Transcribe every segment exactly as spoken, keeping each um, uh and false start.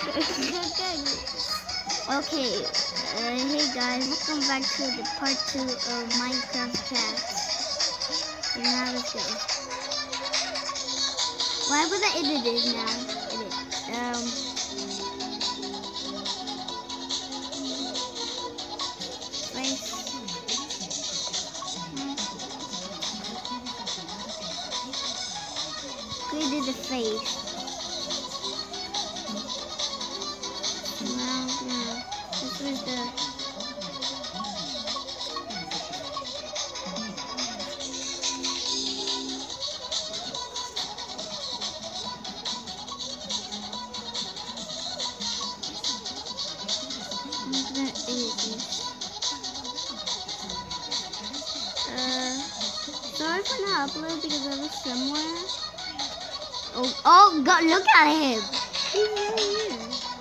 Okay, uh, hey guys, welcome back to the part two of Minecraft Cast. And now let's go. Why would I edit it now? Edit. Um. Face. Created the face. Well, no. This was the. Uh, sorry for not uploading because I was somewhere. Oh, oh God! Look at him. He's right here.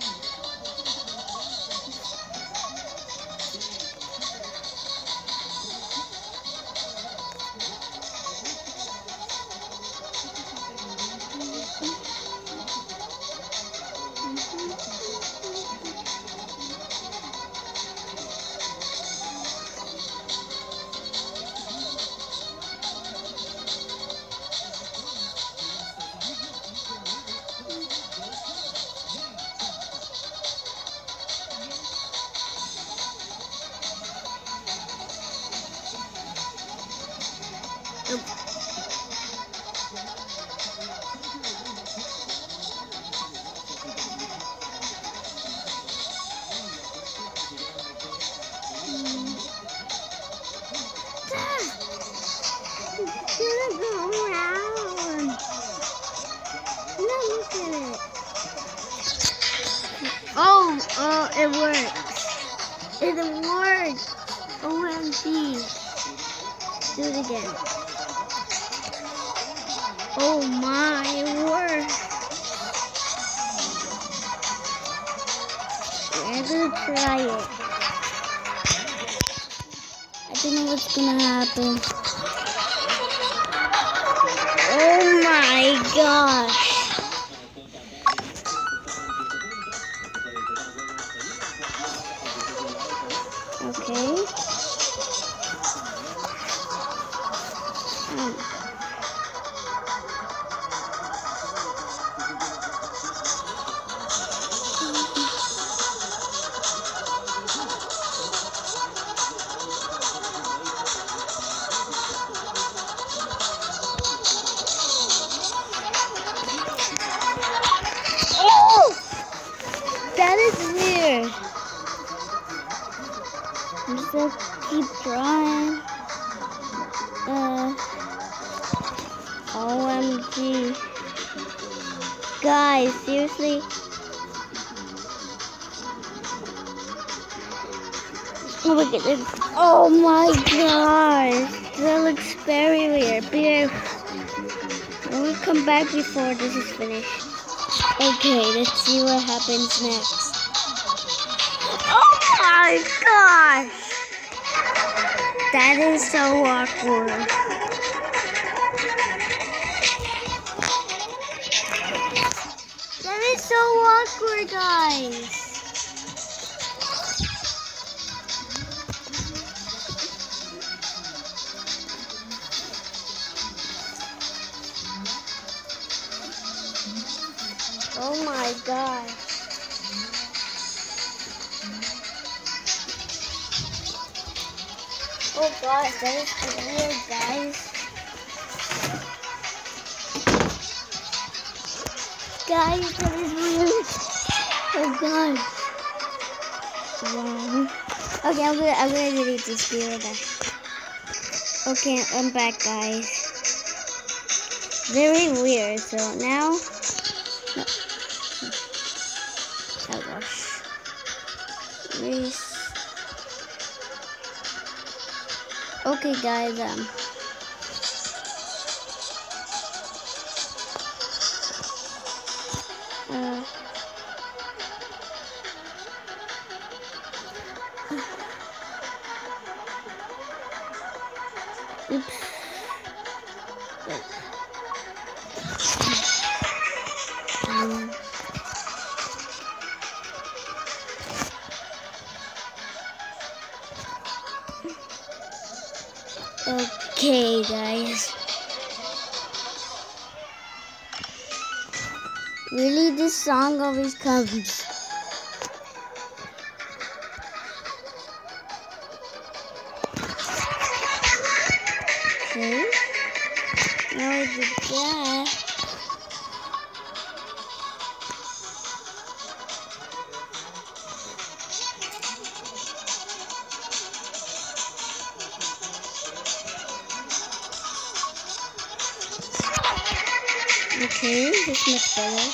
Oh, oh, it works. It works. O M G. Do it again. Oh my, it works. I'm gonna try it. I don't know what's gonna happen. Oh my gosh. Okay. Um. Oh! That is weird. I'm just gonna keep trying. Uh, O M G. Guys, seriously? Oh my goodness. Oh my gosh. That looks very weird. But we'll come back before this is finished. Okay, let's see what happens next. Oh my gosh! That is so awkward. That is so awkward, guys. Oh my gosh. Oh gosh, that is weird, guys. Guys, that is weird. Oh gosh. Wow. Okay, I'm gonna I'm gonna delete this video back. Okay, I'm back, guys. Very weird. So now. No. Oh gosh. Reese. Okay, guys. Um. Uh. Oops. Wait. Um. Okay, guys. Really, this song always comes. Okay. Now I did that. Okay, this is much better.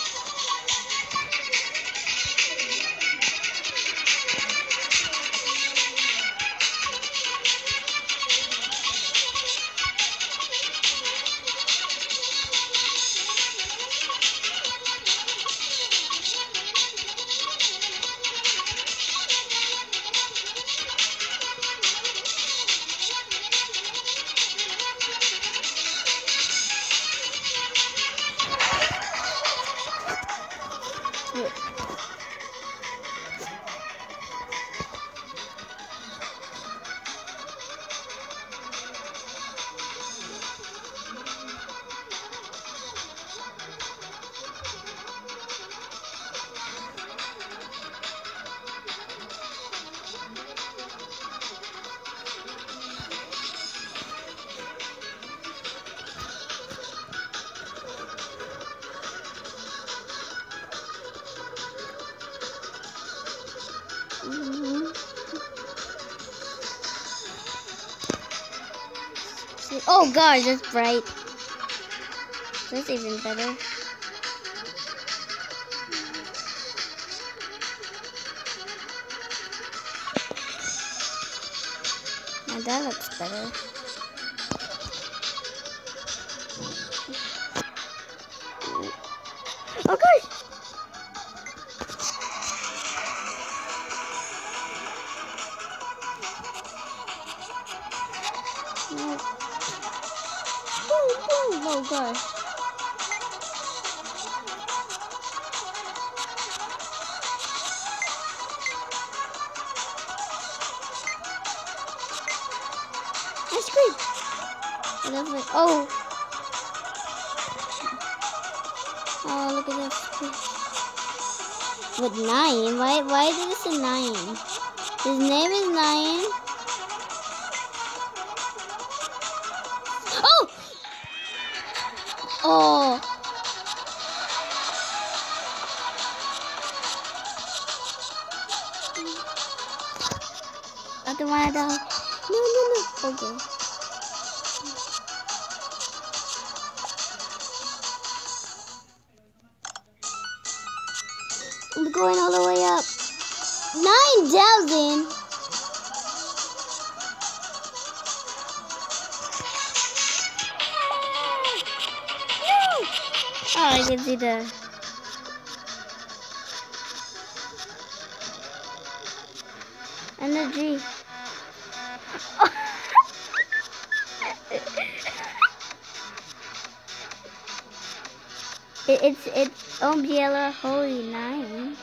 Mm-hmm. Oh gosh, that's bright. That's even better. Now that looks better. Oh gosh! No. Boom, boom. Oh gosh. Ice cream. I love it. Oh. Oh, look at this. With nine? Why? Why did it say nine? His name is Nine. Oh. Oh. I don't want to die. No, no, no. Okay. I'm going all the way up. Nine thousand. No. Oh, I can see the. Energy. it, it's it's Umbrella Holy Nine.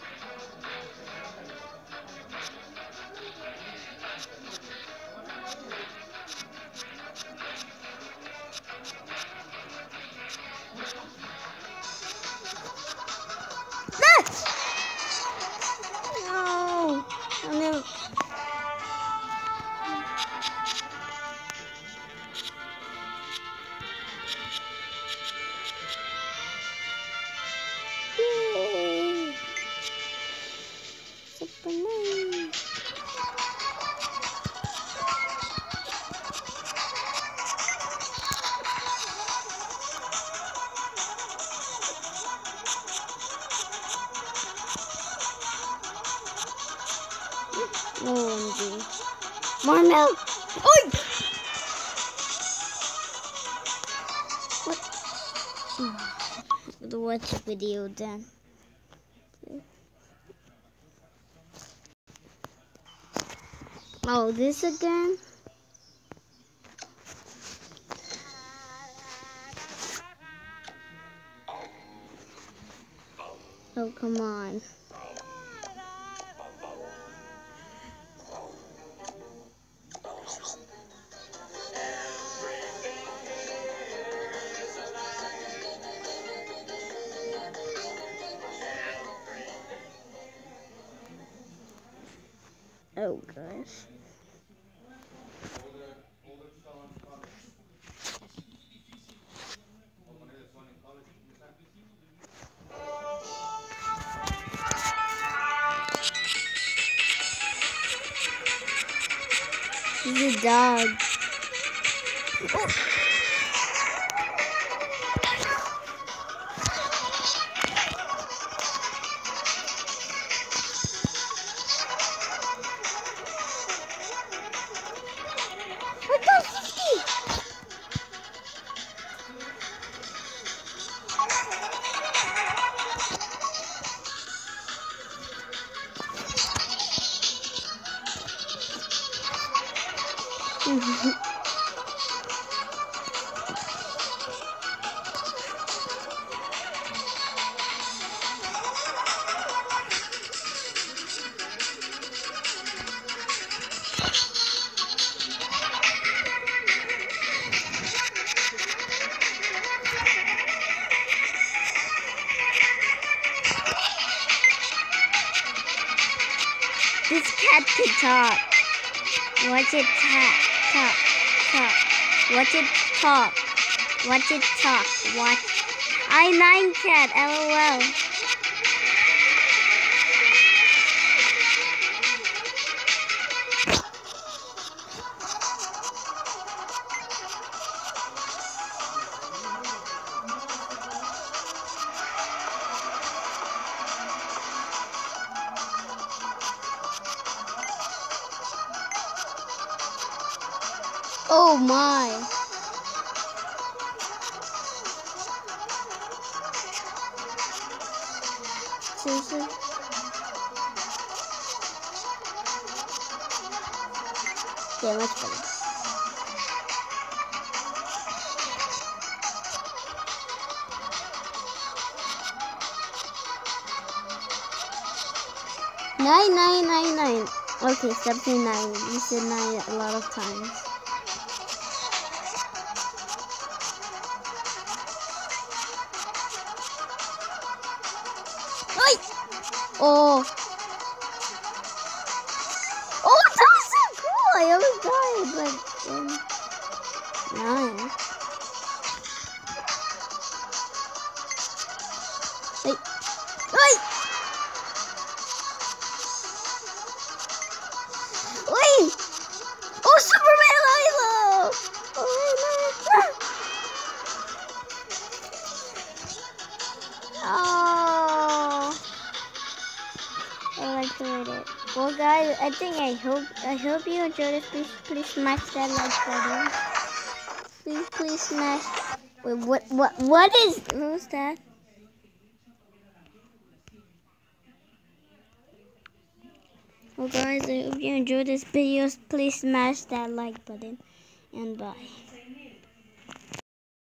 No, I never. Yay! Super nine. O M G. More milk. Oi! What? Watch a video then. Oh, this again? Oh, come on. Oh gosh. He's a dog. Oh. This cat can talk. Watch it talk, talk, talk. Watch it talk. Watch it talk. Watch. I nine cat. LOL. Oh my. Seriously? Yeah, much better. Nine, nine, nine, nine. Okay, stop saying nine. You said nine a lot of times. Oh. Oh, that was so cool. I almost died, but um, nine. Wait. Wait. Wait. Oh, Superman Lilo. Oh, oh. I like to read it. Well, guys, I think I hope I hope you enjoyed this. Please, please smash that like button. Please, please smash. Wait, what, what, what is? What was that? Well, guys, I hope you enjoyed this video. Please smash that like button, and bye.